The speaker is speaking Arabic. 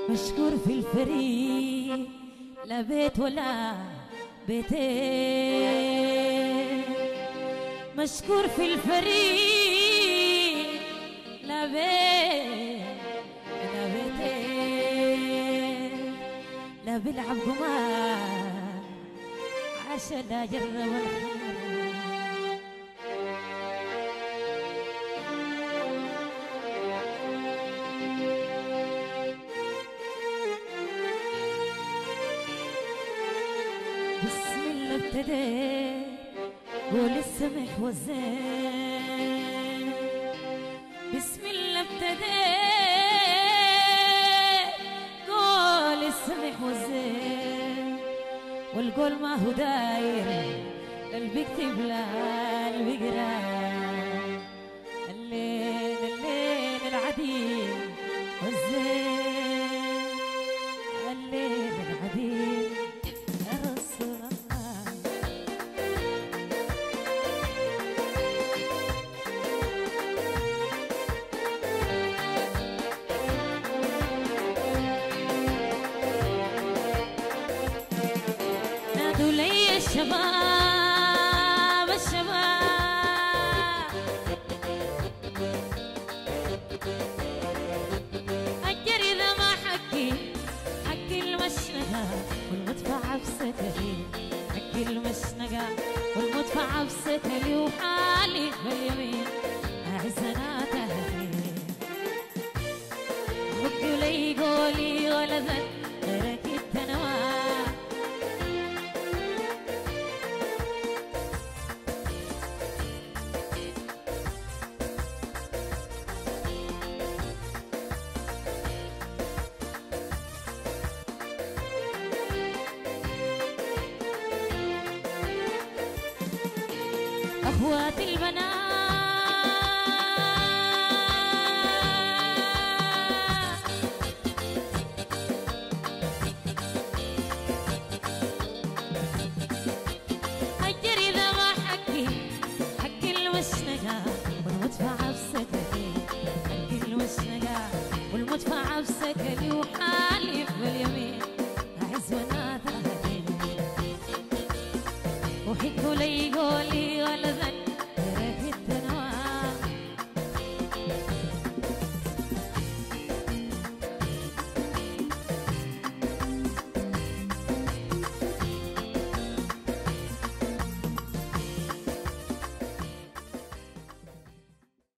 مشكور في الفريق، لا بيت ولا بيتين. مشكور في الفريق، لا بيت ولا بيتين. لا بلعب قمار عشان اجرب الخمر. بسم الله ابتديت قول السمح والزين. بسم الله ابتديت قول السمح والزين. والقول ما هو داير قلبي يكتب لا قلبي يقرا. الليل الليل العديد والزين. الليل العديد يا رسول الله. نادوا لي الشباب الشباب، أجر إذا ما حكي حكي المشنقة والمدفع بستلي. حكي المشنقة والمدفع بستلي وحالي باليمين أعزنا تهدي. بقوا لي قولي ولا ذن غيرك التنوار. أخوات البنات أجر إذا ما حكي حكي المشنقة والمدفع بسكلي. حكي المشنقة والمدفع بسكلي وحالي باليمين أعز وانا ذهبي. وحكوا لي قولي ولا ذن